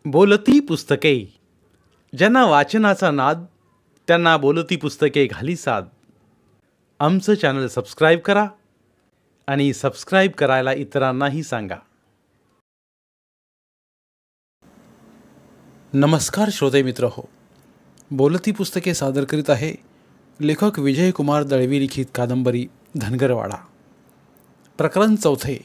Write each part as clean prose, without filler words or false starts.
बोलती पुस्तके. ज्यांना वाचनाचा नाद त्यांना बोलती पुस्तके घाली साद. आमचं चॅनल सबस्क्राईब करा आणि सबस्क्राईब करायला इतरांनाही सांगा. नमस्कार श्रोते मित्र हो, बोलती पुस्तके सादर करीत आहे लेखक विजयकुमार दळवी लिखित कादंबरी धनगरवाडा. प्रकरण 4.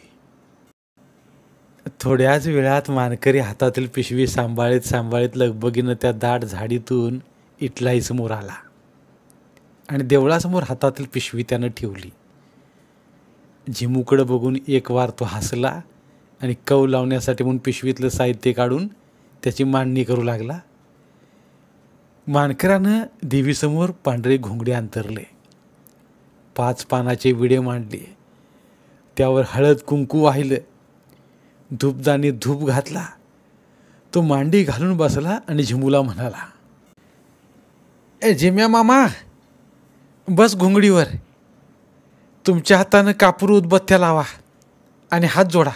थोड्याच वेळात मानकरी हातातील पिशवी सांभाळीत लगबगीनं त्या दाट झाडीतून इटलाई समोर आला आणि देवळासमोर हातातील पिशवी त्यानं ठेवली. झिमूकडं बघून एक वार तो हसला आणि कव लावण्यासाठी म्हणून पिशवीतलं साहित्य काढून त्याची मांडणी करू लागला. मानकरानं देवीसमोर पांढरे घोंगडे अंतरले, 5 पानाचे विडे मांडले, त्यावर हळद कुंकू वाहिलं, धूपदाणी धूप घातला. तो मांडी घालून बसला आणि झिमूला म्हणाला, झिम्या मामा, बस घोंगडीवर. तुमच्या हातानं कापूर उदबत्त्या लावा आणि हात जोडा.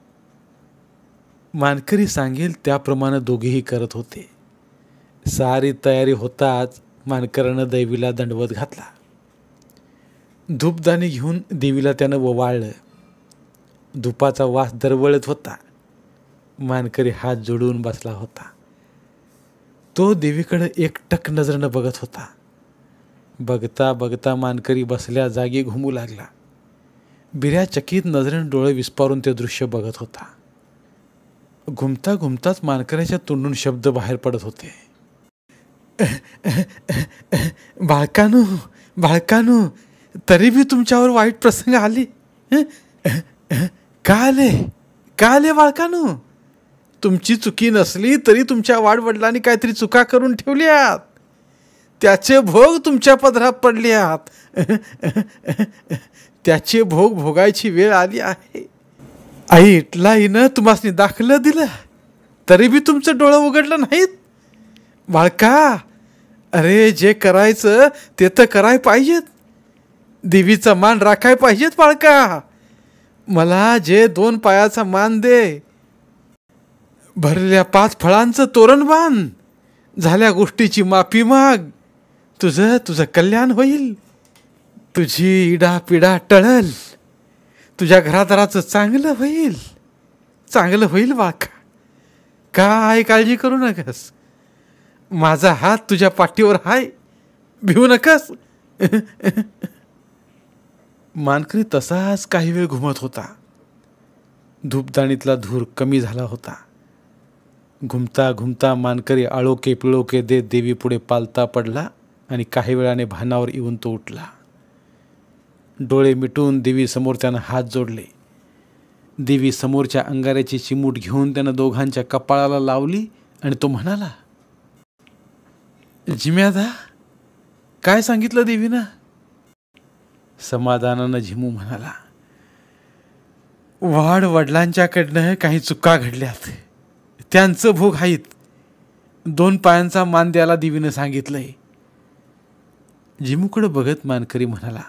मानकरी सांगेल त्याप्रमाणे दोघेही करत होते. सारी तयारी होताच मानकरानं देवीला दंडवत घातला. धूपदाणी घेऊन देवीला त्यानं ओवाळलं. धुपाचा वास दरवळत होता. मानकरी हात जोडून बसला होता. तो देवीकडे एकटक नजरेनं बघत होता. बघता बघता मानकरी बसल्या जागी घुमू लागला. बिऱ्या चकित नजरेनं डोळे विस्पारून ते दृश्य बघत होता. घुमता घुमताच मानकऱ्याच्या तोंडून शब्द बाहेर पडत होते. बाळकानू, तरी बी तुमच्यावर वाईट प्रसंग आले. का आले बाळकानू? तुमची चुकी नसली तरी तुमच्या वाडवडिलांनी काहीतरी चुका करून ठेवल्यात. त्याचे भोग तुमच्या पदरात पडल्यात. त्याचे भोग भोगायची वेळ आली आहे. आई इटलाईनं तुम्हाला दाखलं दिलं तरी बी तुमचं डोळं उघडलं नाहीत. बाळका, अरे जे करायचं ते तर कराय पाहिजेत. देवीचा मान राखाय पाहिजेत. बाळका, मला जे 2 पायाचा मान दे. भरलेल्या 5 फळांचं तोरण बांध. झाल्या गोष्टीची माफी माग. तुझं कल्याण होईल. तुझी इडापिडा टळल. तुझ्या घरादाराचं चांगलं होईल बाळका. काय काळजी करू नकस. माझा हात तुझ्या पाठीवर हाय. भिवू नकस. मानकरी तसाच काही वेळ घुमत होता. धूपदाणीतला धूर कमी झाला होता. घुमता घुमता मानकरी आळोके पिळोके देत देवी पुढे पालता पडला आणि काही वेळाने भानावर येऊन तो उठला. डोळे मिटून देवी समोर त्यानं हात जोडले. देवी समोरच्या अंगाऱ्याची चिमूट घेऊन त्यानं दोघांच्या कपाळाला लावली आणि तो म्हणाला, झिम्यादा, काय सांगितलं देवीनं? समाधानानं झिमू म्हणाला, वाड वडिलांच्याकडनं काही चुका घडल्यात. त्यांचं भोग आहेत. 2 पायांचा मान द्यायला देवीनं सांगितलंय. झिमूकडे बघत मानकरी म्हणाला,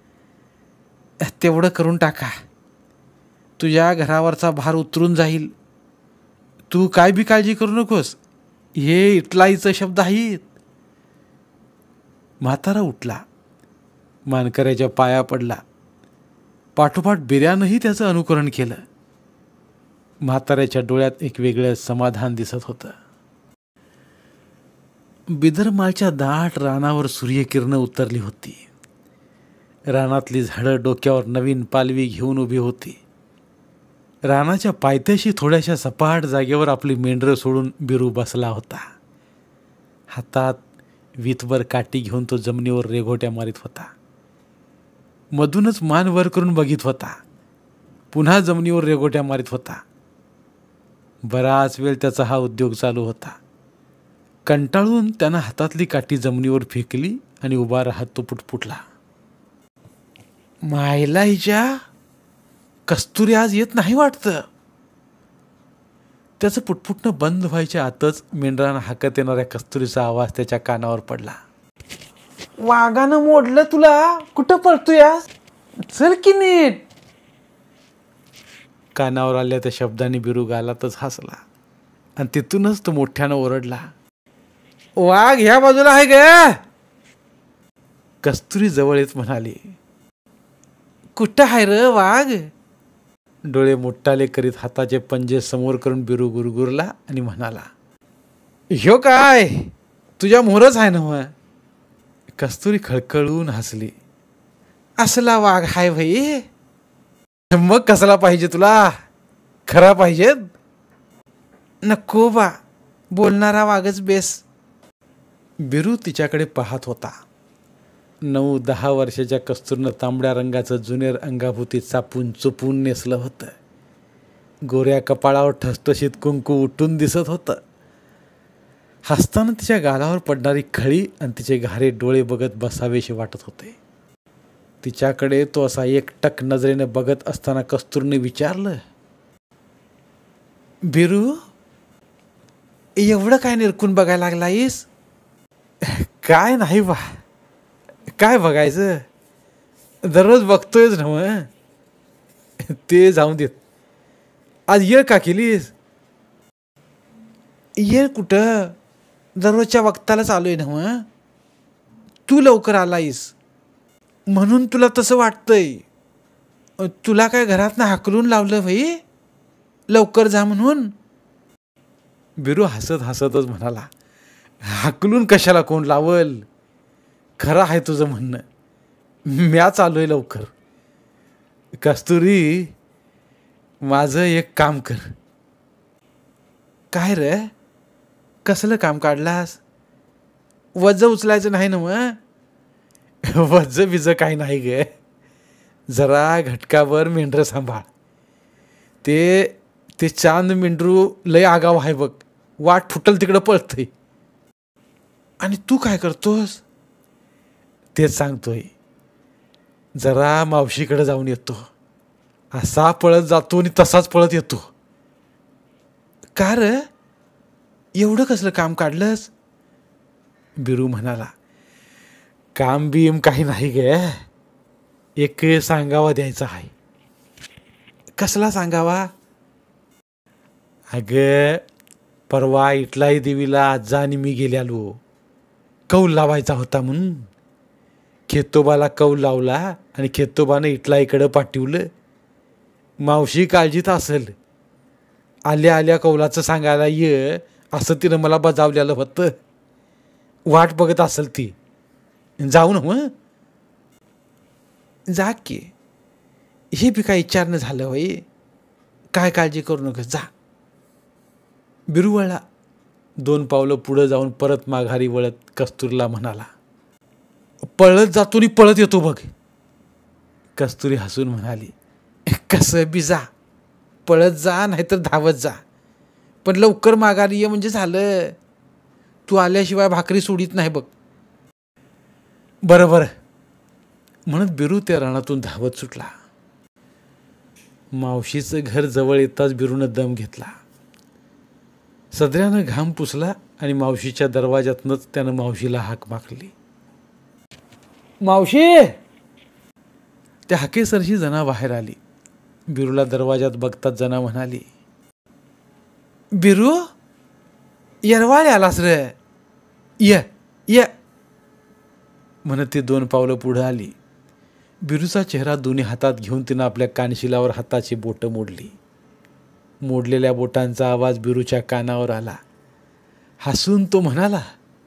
तेवढं करून टाका. तुझ्या घरावरचा भार उतरून जाईल. तू काय बी काळजी करू नकोस. हे इटलाईचं शब्द आहेत. म्हातारा उठला. मानकऱ्याच्या पाया पडला. पाठोपाठ बिर्यानंही त्याचं अनुकरण केलं. म्हाताऱ्याच्या डोळ्यात एक वेगळं समाधान दिसत होतं. बिदरमाळच्या दाट रानावर सूर्यकिरणं उतरली होती. रानातली झाडं डोक्यावर नवीन पालवी घेऊन उभी होती. रानाच्या पायथ्याशी थोड्याशा सपाट जागेवर आपली मेंढरं सोडून बिरू बसला होता. हातात वीतभर काठी घेऊन तो जमिनीवर रेघोट्या मारित होता. मधूनच मान वर करून बघित होता. पुन्हा जमिनीवर रेघोट्या मारित होता. बराच वेळ त्याचा हा उद्योग चालू होता. कंटाळून त्यानं हातातली काठी जमिनीवर फेकली आणि उभा राहत तो पुटपुटला, मायला हिच्या, कस्तुरी आज येत नाही वाटतं. त्याचं पुटपुटणं बंद व्हायच्या आतच मेंढरानं हाकत येणाऱ्या कस्तुरीचा आवाज त्याच्या कानावर पडला. वाघानं मोडलं तुला. कुठं पळतोय? चल की नीट. कानावर आल्या त्या शब्दाने बिरू गालातच हसला. आणि तिथूनच तो मोठ्यानं ओरडला, वाघ ह्या बाजूला आहे ग. कस्तुरी जवळ येत म्हणाली, कुठं आहे र वाघ. डोळे मोठाले करीत हाताचे पंजे समोर करून बिरू गुरगुरला आणि म्हणाला, ह्यो काय तुझ्या मोहरच आहे ना. कस्तुरी खळखळून हसली, असला वाघ हाय भाई. मग कसला पाहिजे तुला, खरा पाहिजे. नको बा, बोलणारा वाघच बेस. बिरू तिच्याकडे पाहत होता. 9-10 वर्षाच्या कस्तुरीनं तांबड्या रंगाचं जुनेर अंगाभोवती चापून चुपून नेसलं होतं. गोऱ्या कपाळावर ठसठशीत कुंकू उठून दिसत होतं. हसताना तिच्या गालावर पडणारी खळी आणि तिचे घारे डोळे बघत बसावेशी वाटत होते. तिच्याकडे तो असा एकटक नजरेने बघत असताना कस्तुरीने विचारलं, बिरू एवढं काय निरकून बघायला लागलायस. काय नाही बा, काय बघायचं, दररोज बघतोयच ना. ते जाऊन देत, आज येळ का केलीस. येळ कुठं, दररोजच्या वक्ताला चालू आहे ना. तू लवकर आलायस म्हणून तुला तसं वाटतंय. तुला काय घरातनं हाकलून लावलं भाई लवकर जा म्हणून. बिरू हसत हसतच म्हणाला, हाकलून कशाला कोण लावल. खरं आहे तुझं म्हणणं, म्या चालू आहे लवकर. कस्तुरी माझं एक काम कर. काय रे, कसलं काम काढलास. वज उचलायचं नाही ना. मग वज बिज काही नाही ग, जरा घटकाभर मेंढरं सांभाळ. ते चांद मेंढरू लय आगाव आहे बघ, वाट फुटल तिकडं पळतंय. आणि तू काय करतोस. तेच सांगतोय, जरा मावशीकडे जाऊन येतो. असा पळत जातो आणि तसाच पळत येतो. का रे, एवढं कसलं काम काढलंस. बिरू म्हणाला, काम बीम काही नाही गे, एक सांगावा द्यायचा आहे. कसला सांगावा. अगं परवा इटलाई देवीला आजा आणि मी गेल्यालो. कौल लावायचा होता म्हणून खेतोबाला कौल लावला आणि खेतोबानं इटलाईकडं पाठवलं. मावशी काळजीत असेल, आल्या आल्या कौलाचं सांगायला ये असं तिनं मला बजावलेलं होतं. वाट बघत असेल ती. जाऊ ना मग. जा की, हे बी काय विचारणं झालं होय. काय काळजी करू नका, जा. बिरू वळला. 2 पावलं पुढं जाऊन परत माघारी वळत कस्तुरीला म्हणाला, पळत जातो आणि पळत येतो बघ. कस्तुरी हसून म्हणाली, कसं बी जा, पळत जा नाहीतर धावत जा, पण लवकर माघारी ये म्हणजे झालं. तू आल्याशिवाय भाकरी सोडीत नाही बघ. बरं बरं म्हणत बिरू त्या रानातून धावत सुटला. मावशीचं घर जवळ येताच बिरूनं दम घेतला. सदऱ्यानं घाम पुसला आणि मावशीच्या दरवाजातनंच त्यानं मावशीला हाक मारली, मावशी. त्या हाकेसरशी जना बाहेर आली. बिरूला दरवाजात बघताच जना म्हणाली, बिरू येरवाळे आलास रे, ये ये म्हणत ती 2 पावलं पुढं आली. बिरूचा चेहरा दोन्ही हातात घेऊन तिनं आपल्या कानशिलावर हाताची बोटं मोडली. मोडलेल्या बोटांचा आवाज बिरूच्या कानावर आला. हसून तो म्हणाला,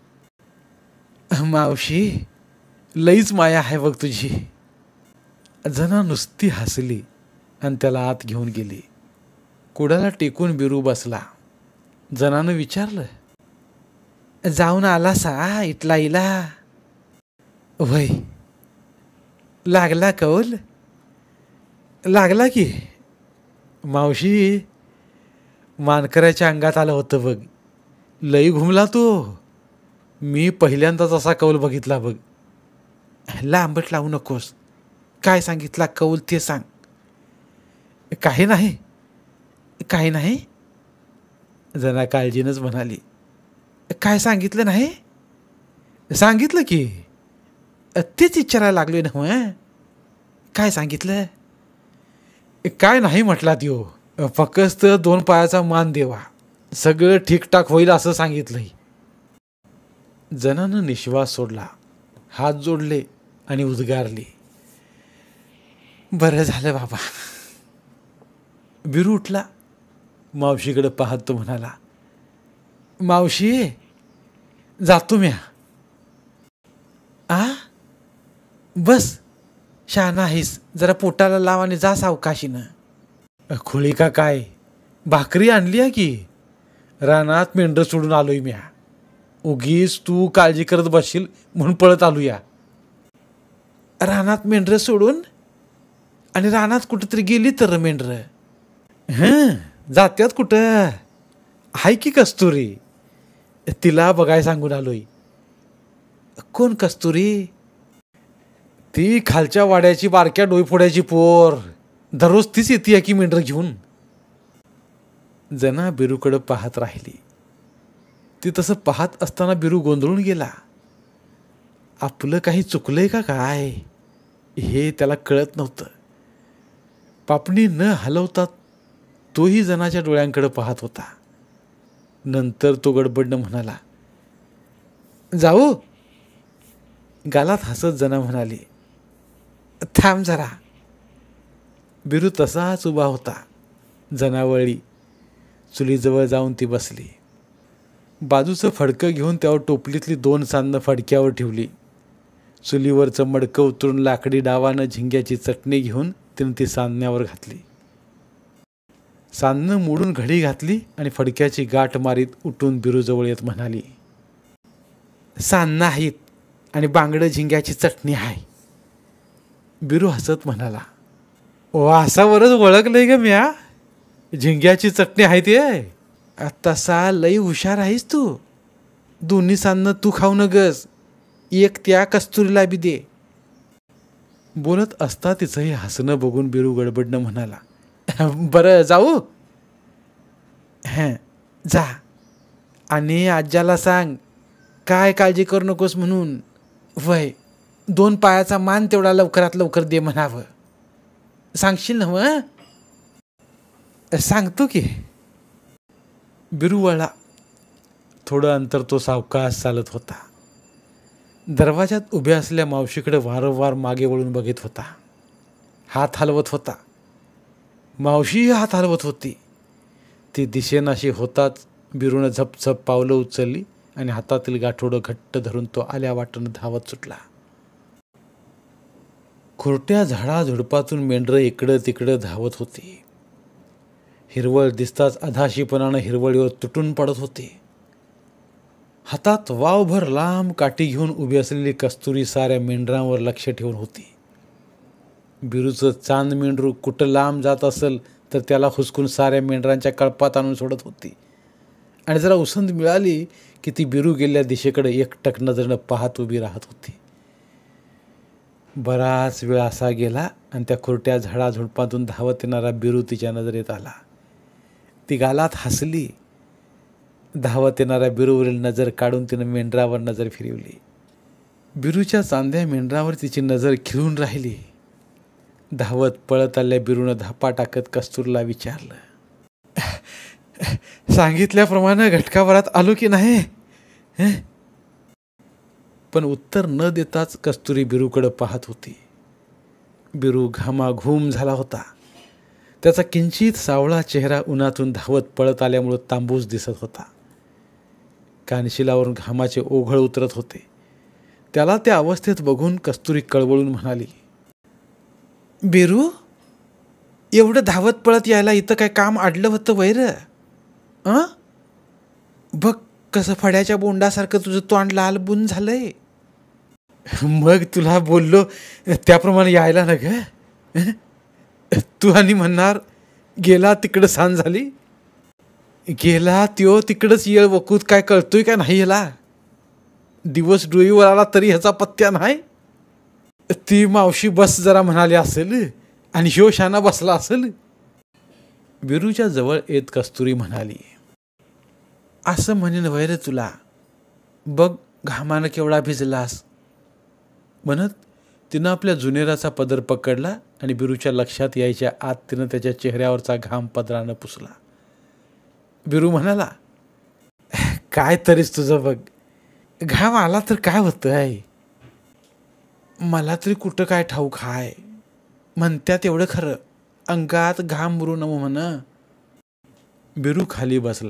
मावशी लईच माया आहे बघ तुझी. जना नुसती हसली आणि त्याला आत घेऊन गेली. कुडाला टेकून बिरू बसला. जनानं विचारलं, जाऊन आला सा इटलाईला. वय लागला कौल. लागला की मावशी, मानकऱ्याच्या अंगात आलं होतं बघ. लई घुमला तो. मी पहिल्यांदाच असा कौल बघितला बघ. लांबट लावू नकोस. काय सांगितला कौल ते सांग. काही नाही, काही नाही. जना काळजीनंच म्हणाली, काय सांगितलं नाही. सांगितलं की, तेच विचारायला लागलोय ना. मग काय सांगितलं. काय नाही म्हटला त्यो, फक्त 2 पायाचा मान देवा. सगळं ठीकठाक होईल असं सांगितलंय. जनानं निश्वास सोडला, हात जोडले आणि उद्गारले, बरं झालं बाबा. बिरू उठला, मावशीकडे पाहत तो म्हणाला, मावशी जातो म्या. बस शहाणा आहेस, जरा पोटाला लाव आणि जा सावकाशीनं. खोळी का काय, भाकरी आणली आहे की, रानात मेंढरं सोडून आलोय म्या. उगीच तू काळजी करत बसशील म्हणून पळत आलूया. रानात मेंढरं सोडून? आणि रानात कुठंतरी गेली तर मेंढरं? जात्यात कुठं, हाय की कस्तुरी, तिला बघाय सांगून आलोय. कोण कस्तुरी? ती खालच्या वाड्याची बारक्या डोईफोड्याची पोर, दररोज तीच येते की मेंढरं घेऊन. जना बिरूकडं पाहत राहिली. ती तसं पाहत असताना बिरू गोंधळून गेला. आपलं काही चुकलंय का काय हे त्याला कळत नव्हतं. पापणी न हलवता तोही जनाच्या डोळ्यांकडे पाहत होता. नंतर तो गडबडनं म्हणाला, जाऊ. गालात हसत जना म्हणाली, थांब जरा. बिरू तसाच उभा होता. जनावळी चुलीजवळ जाऊन ती बसली. बाजूचं फडकं घेऊन त्यावर टोपलीतली 2 सान्नं फडक्यावर ठेवली. चुलीवरचं मडकं उतरून लाकडी डावानं झिंग्याची चटणी घेऊन तिनं ती सान्न्यावर घातली. सान्नं मोडून घडी घातली आणि फडक्याची गाठ मारीत उठून बिरूजवळ येत म्हणाली, सान्नं आहेत आणि बांगडं झिंग्याची चटणी आहे. बिरू हसत म्हणाला, वासावरच ओळखलंय ग म्या, झिंग्याची चटणी आहे ते. तसा लई हुशार आहेस तू. दोन्ही सान्नं तू खाऊ नगस, एक त्या कस्तुरीला बी दे. बोलत असता तिचंही हसणं बघून बिरू गडबडनं म्हणाला, बरं जाऊ. जा आणि आज्याला सांग काय काळजी करू नकोस म्हणून. वय 2 पायाचा मान तेवढा लवकरात लवकर दे म्हणावं. सांगशील ना मग? सांगतो की. बिरू वळला. थोडं अंतर तो सावकाश चालत होता. दरवाजात उभ्या असलेल्या मावशीकडे वारंवार मागे वळून बघत होता. हात हलवत होता. मावशीही हात हलवत होती. ती दिसेनाशी होताच बिरूनं झपझप पावलं उचलली आणि हातातील गाठोडं घट्ट धरून तो आल्या वाटेनं धावत सुटला. खुरट्या झाडाझुडपातून मेंढरं इकडं तिकडं धावत होती. हिरवळ दिसताच अधाशीपणानं हिरवळीवर तुटून पडत होते. हातात वावभर लांब काठी घेऊन उभी असलेली कस्तुरी साऱ्या मेंढरांवर लक्ष ठेवून होती. बिरूचं चांद मेंढरू कुठं लांब जात असेल तर त्याला हुसकून साऱ्या मेंढरांच्या कळपात आणून सोडत होती आणि जरा उसंत मिळाली की ती बिरू गेलेल्या दिशेकडे एकटक नजरेनं पाहत उभी राहत होती. बराच वेळ असा गेला आणि त्या खुरट्या झाडाझुडपातून धावत येणारा बिरू तिच्या नजरेत आला. ती गालात हसली. धावत येणाऱ्या बिरूवरील नजर काढून तिनं मेंढरावर नजर फिरवली. बिरूच्या चांद्या मेंढरावर तिची नजर खिळून राहिली. धावत पळत आल्या बिरूनं धापा टाकत कस्तुरीला विचारलं, सांगितल्याप्रमाणे घटकाभरात आलो की नाही? पण उत्तर न देताच कस्तुरी बिरूकडे पाहत होती. बिरू घामाघूम झाला होता. त्याचा किंचित सावळा चेहरा उन्हातून धावत पळत आल्यामुळं तांबूस दिसत होता. कानशिलावरून घामाचे ओघळ उतरत होते. त्याला त्या अवस्थेत बघून कस्तुरी कळवळून म्हणाली, बिरू, एवढं धावत पळत यायला इथं काय काम अडलं होतं वैर? बघ कसं फड्याच्या बोंडासारखं तुझं तोंड लाल बुन झालंय. मग तुला बोललो त्याप्रमाणे यायला ना ग. तू आणि म्हणणार गेला तिकडं सांज झाली. गेला त्यो तिकडंच येळ वकूत काय कळतोय का नाही याला? दिवस डोईवर आला तरी ह्याचा पत्त्या नाही. ती मावशी बस जरा म्हणाली असेल आणि ह्यो शाना बसला असेल. बिरूच्या जवळ येत कस्तुरी म्हणाली, असं म्हणेन वैर तुला, बघ घामानं केवढा भिजलास. म्हणत तिनं आपल्या जुनेराचा पदर पकडला आणि बिरूच्या लक्षात यायच्या आत तिनं त्याच्या चेहऱ्यावरचा घाम पदरानं पुसला. बिरू म्हणाला, काय तरीच तुझं बघ, घाम आला तर काय होतं आहे, मला तरी कुठं काय ठाऊक हाय, म्हणत्यात एवढं खरं, अंगात घाम मुरू नव म्हण. बिरू खाली बसला.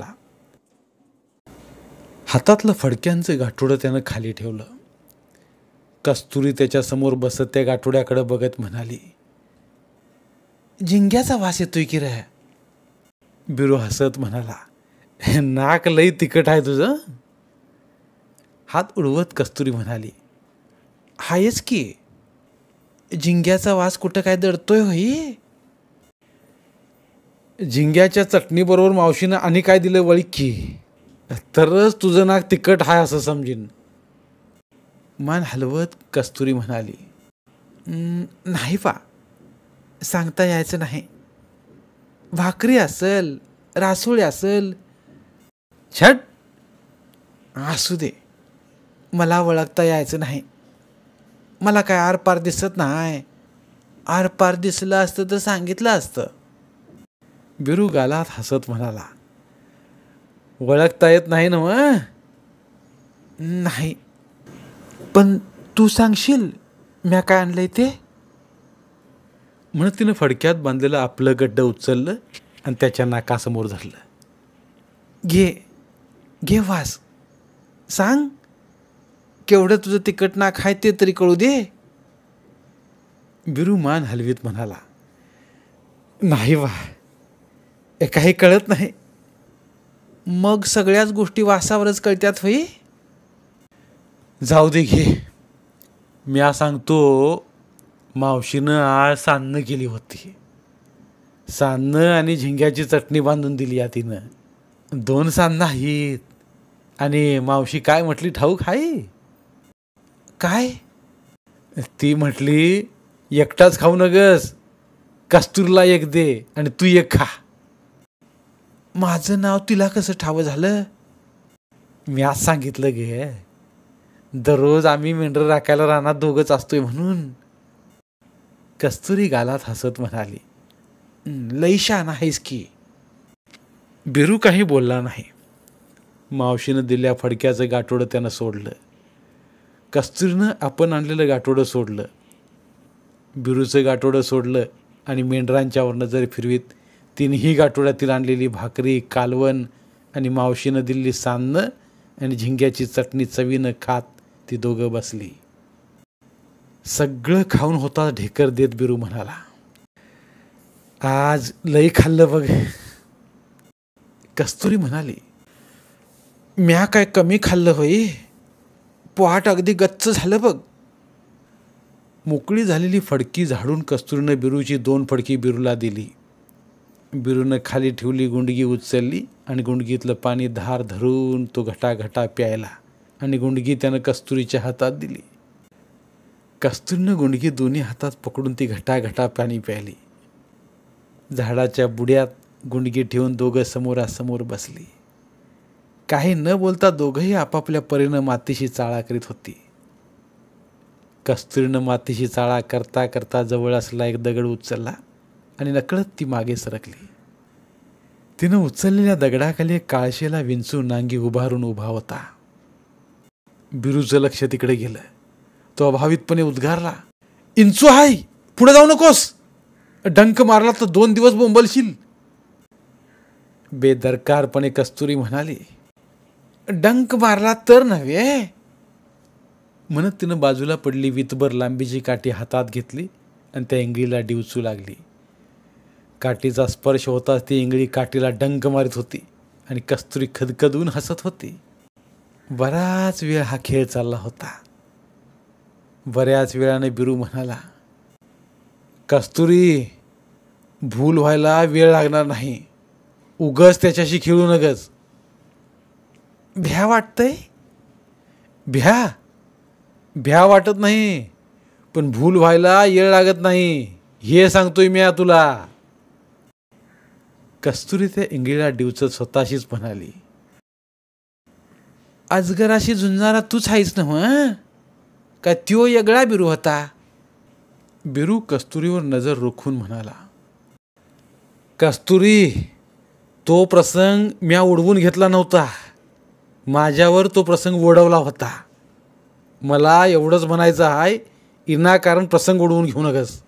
हातातलं फडक्यांचं गाठोडं त्यानं खाली ठेवलं. कस्तुरी त्याच्यासमोर बसत त्या गाठोड्याकडे बघत म्हणाली, झिंग्याचा वास येतोय की रे. बिरू हसत म्हणाला, नाक लई तिखट आहे तुझं. हात उडवत कस्तुरी म्हणाली, हायच की, झिंग्याचा वास कुठं काय दडतोय होई. झिंग्याच्या चटणीबरोबर मावशीनं आणि काय दिलं वळी की, तरच तुझं नाक तिखट हाय असं समजीन. मान हलवत कस्तुरी म्हणाली, नाही पा, सांगता यायचं नाही. भाकरी असल, रासोळी असल, छट, असू दे, मला ओळखता यायचं नाही. मला काय आरपार दिसत नाही. आरपार दिसलं असतं तर सांगितलं असतं. बिरू गालात हसत म्हणाला, ओळखता येत नाही ना मग. नाही, पण तू सांगशील म्या काय आणलंय ते. म्हणून तिनं फडक्यात बांधलेलं आपलं गड्डं उचललं आणि त्याच्या नाकासमोर धरलं. घे घे वास, सांग केवढं तुझं तिखट नाक आहे ते तरी कळू दे. बिरू मान हलवीत म्हणाला, नाही वा, काही कळत नाही. मग सगळ्याच गोष्टी वासावरच कळत्यात होई. जाऊ दे घे. म्या सांगतो, मावशीनं आज सान्नं केली होती. सान्नं आणि झिंग्याची चटणी बांधून दिली या तिनं. 2 सान्नं आहेत. आणि मावशी काय म्हटली ठाऊक आहे. काय. ती म्हटली, एकटाच खाऊ नगस, कस्तुरीला एक दे आणि तू एक खा. माझं नाव तिला कसं ठावं झालं. मी आज सांगितलं गे, दररोज आम्ही मेंढर राखायला रानात दोघंच असतोय म्हणून. कस्तुरी गालात हसत म्हणाली, लई शहाणा आहेस की. बिरू काही बोलला नाही. मावशीनं दिल्या फडक्याचं गाठोडं त्यानं सोडलं. कस्तुरीनं आपण आणलेलं गाठोडं सोडलं. बिरूचं गाठोडं सोडलं आणि मेंढरांच्या नजर फिरवीत तिन्ही गाठोड्यातील आणलेली भाकरी, कालवण आणि मावशीनं दिलेली सान्नं आणि झिंग्याची चटणी चवीनं खात ती दोघं बसली. सगळं खाऊन होता ढेकर देत बिरू म्हणाला, आज लई खाल्लं बघ. कस्तुरी म्हणाली, म्या काय कमी खाल्लं होई, पोहाट अगदी गच्च झालं बघ. मोकळी झालेली फडकी झाडून कस्तुरीनं बिरूची 2 फडकी बिरूला दिली. बिरूनं खाली ठेवली गुंडगी उचलली आणि गुंडगीतलं पाणी धार धरून तो घटाघटा प्यायला आणि गुंडगी त्यानं कस्तुरीच्या हातात दिली. कस्तुरीनं गुंडगी दोन्ही हातात पकडून ती घटाघटा पाणी प्यायली. झाडाच्या बुड्यात गुंडगी ठेवून दोघं समोरासमोर बसली. काही न बोलता दोघंही आपापल्या परीनं मातीशी चाळा करीत होती. कस्तुरीनं मातीशी चाळा करता करता जवळ असला एक दगड उचलला आणि नकळत ती मागे सरकली. तिनं उचललेल्या दगडाखाली एक काळशेला विंचू नांगी उभारून उभा होता. बिरूचं लक्ष तिकडे गेलं. तो अभावितपणे उद्गारला, इंचू हाय, पुढे जाऊ नकोस, डंक मारला तर 2 दिवस बोंबलशील. बेदरकारपणे कस्तुरी म्हणाली, डंक मारला तर नव्हे. म्हणत तिनं बाजूला पडली वितभर लांबीची काठी हातात घेतली आणि त्या इंगळीला डिवचू लागली. काठीचा स्पर्श होताच ती इंगळी काठीला डंक मारित होती आणि कस्तुरी खदखदून हसत होती. बराच वेळ हा खेळ चालला होता. बऱ्याच वेळाने बिरू म्हणाला, कस्तुरी, भूल व्हायला वेळ लागणार नाही, उगच त्याच्याशी खेळू नगस. भ्या वाटतंय. भ्या वाटत नाही, पण भूल व्हायला वेळ लागत नाही हे सांगतोय मी तुला. कस्तुरी त्या इंगळीला डिवचत स्वतःशीच म्हणाली, अजगराशी झुंजणारा तूच आहेस ना मग, का त्यो वेगळा बिरू होता. बिरू कस्तुरीवर नजर रोखून म्हणाला, कस्तुरी, तो प्रसंग म्या उडवून घेतला नव्हता, माझ्यावर तो प्रसंग ओढवला होता. मला एवढंच म्हणायचं आहे, विनाकारण प्रसंग उडवून घेऊ नकस.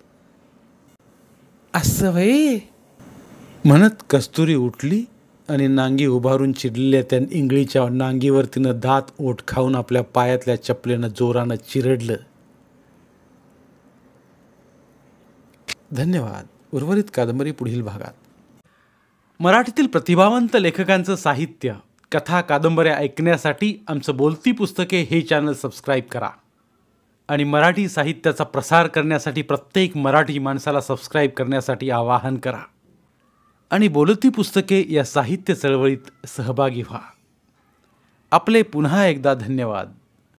असं व्हय म्हणत कस्तुरी उठली आणि नांगी उभारून चिडलेल्या त्या इंगळीच्या नांगीवर तिनं दात ओठ खाऊन आपल्या पायातल्या चपलेनं जोरानं चिरडलं. धन्यवाद. उर्वरित कादंबरी पुढील भागात. मराठीतील प्रतिभावंत लेखकांचं साहित्य, कथा, कादंबऱ्या ऐकण्यासाठी आमचं बोलती पुस्तके हे चॅनल सबस्क्राईब करा आणि मराठी साहित्याचा प्रसार करण्यासाठी प्रत्येक मराठी माणसाला सबस्क्राईब करण्यासाठी आवाहन करा आणि बोलती पुस्तके या साहित्य चळवळीत सहभागी व्हा. आपले पुन्हा एकदा धन्यवाद.